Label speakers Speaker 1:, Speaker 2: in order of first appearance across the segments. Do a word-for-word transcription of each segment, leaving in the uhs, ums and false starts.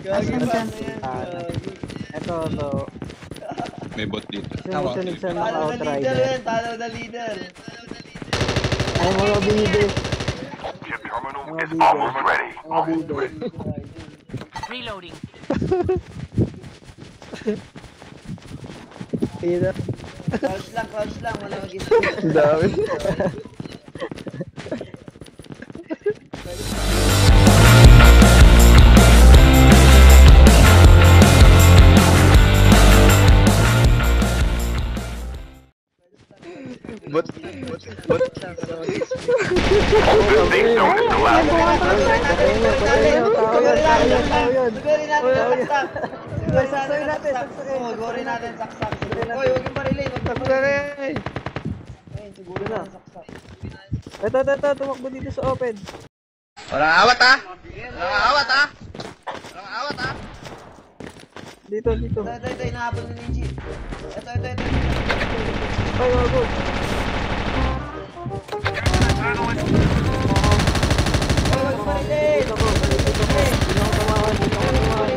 Speaker 1: Gagi ba na yan?
Speaker 2: Ito, ito.
Speaker 3: May bot dito.
Speaker 2: Sumusunod sa
Speaker 1: Talo na
Speaker 2: naka-outrider.
Speaker 1: leader yan, talo na leader.
Speaker 2: Ay, mga bibe.
Speaker 4: Chip terminal
Speaker 2: Mga
Speaker 4: is
Speaker 2: bibe.
Speaker 4: almost ready.
Speaker 2: Mga bibe.
Speaker 5: Reloading.
Speaker 2: Ina.
Speaker 1: Crouch lang, crouch lang, wala mag-isip.
Speaker 2: Ang dami.
Speaker 3: Bot. Bot.
Speaker 4: The safe zone is collapsing.
Speaker 1: Sugurin natin, saksak. Sugurin natin, saksak. Sugurin natin, saksak. Uy, huwag yung barilin. Ayun, sugurin natin, saksak.
Speaker 2: Ito, ito, ito. Tumakbo dito sa open.
Speaker 3: Walang awat ha! Walang awat ha! Walang awat ha!
Speaker 2: Dito, dito.
Speaker 1: Ito, ito, ito, inahabol ni Ninji. Ito, ito, ito.
Speaker 2: Ay, wago.
Speaker 1: Uy, huwag yung barilin.
Speaker 2: Dito ko. Dito ko. Hindi ako tumawan. Hindi ako tumawan.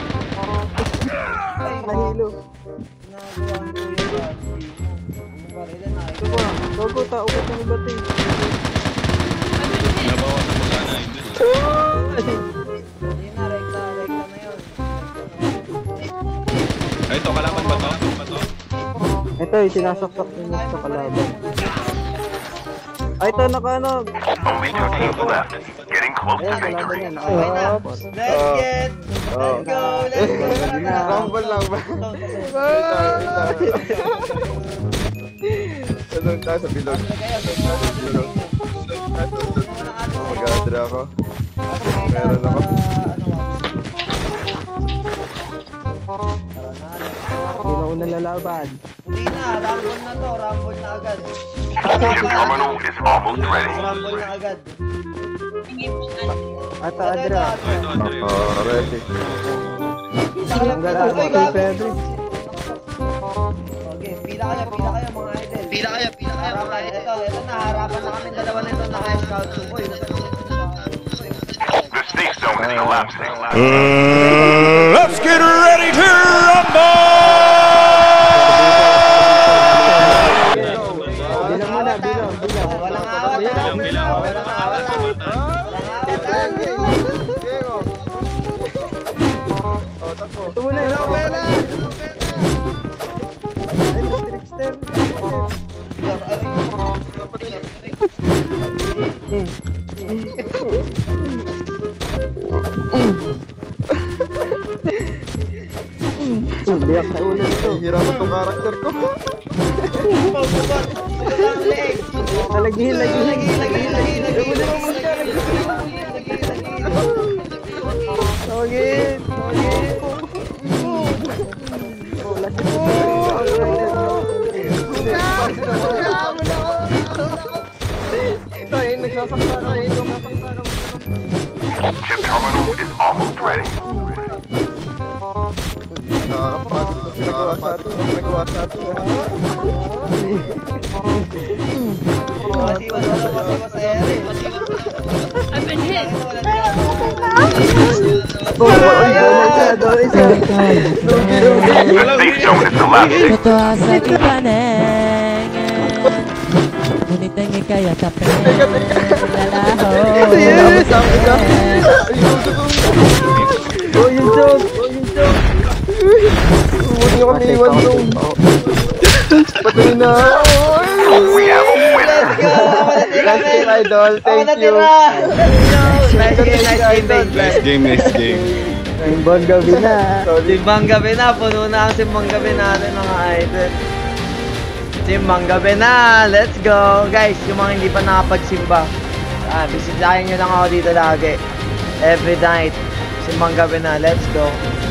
Speaker 1: Ay,
Speaker 2: Nahilo.
Speaker 1: nagawa ko yung barilin. Yung barilin,
Speaker 2: Ito ko. Gogo, taukot ng ibat eh.
Speaker 3: Nabawasan mo sana yun.
Speaker 1: Hindi na, rekta, rekta na yun.
Speaker 3: Ay, ito, kalaban ba to? Ito ba to?
Speaker 2: Ito, yung sinasaksak nyo sa kalaban. Ay, ito, naka ano.
Speaker 4: Only two teams left. Getting close to
Speaker 2: Ayan, kalaban
Speaker 4: victory.
Speaker 2: yan.
Speaker 1: Okay na.
Speaker 2: Naka-
Speaker 1: Let's get. Let's go. Let's go. Let's go.
Speaker 2: Rumble
Speaker 6: lang ba? Tanong tayo sa bilog. Bilog. Mag-adra ako. Meron ako.
Speaker 2: Hindi na unang lalaban.
Speaker 1: Hindi na. Rumble na to. Rumble na agad.
Speaker 4: Chip terminal is almost ready.
Speaker 1: Rumble na agad.
Speaker 2: Ata,
Speaker 1: Ito, ito,
Speaker 2: Adra.
Speaker 1: ito.
Speaker 3: Ito, Andre.
Speaker 6: Oh, ready.
Speaker 2: Ang gala ako kay Pedro.
Speaker 1: Okay, pila kayo, pila kayo mga idol. Pila kayo, pila kayo mga idol. Ito, ito na, harapan na kami dalawa nito naka-scout. Uy,
Speaker 4: The safe zone is collapsing.
Speaker 7: Let's get ready to rumble!
Speaker 2: Bilang mo na, bilang, bilang.
Speaker 1: walang awat.
Speaker 3: Bilang, bilang.
Speaker 1: Walang awat. Walang awat.
Speaker 2: Ito muna, ito muna. Ay, Trickster. Biyak na ulo ito.
Speaker 6: Hirapan tong karakter ko.
Speaker 2: Nalagihin, lagihin.
Speaker 1: Lagi, lagi, lagi, lagi.
Speaker 2: Tawagin, tawagin. Oh, lagi mo. Ito, yung nagsasakta na, yung nagsasakta na.
Speaker 4: Chip terminal is almost ready.
Speaker 6: Nakakapagod na pinagawa sa atin. Pinagawa sa atin.
Speaker 1: Masiwas, wala, masiwas sa ere.
Speaker 5: I've been hit.
Speaker 2: Oh, doon isa, doon isa.
Speaker 4: The safe zone is collapsing.
Speaker 8: Ito sa kipaneng ngunit ang ikaya tapeng lalaho.
Speaker 2: Yes! Oh, yung joke! Oh, yung joke!
Speaker 6: Huwag nyo kami iwan doon. Patuloy na.
Speaker 4: We have a winner.
Speaker 1: Let's go! Ako natira, men.
Speaker 6: Idol,
Speaker 1: Ako
Speaker 6: thank you.
Speaker 1: natira! Nice game, nice game, babe.
Speaker 3: Next game, next game.
Speaker 2: Simbang gabi na.
Speaker 1: Simbang gabi na, puno na ang simbang gabi natin mga idol. Simbang gabi na, let's go! Guys, yung mga hindi pa nakapagsimba, ah, bisitahin nyo lang ako dito lagi. Every night, simbang gabi na, let's go!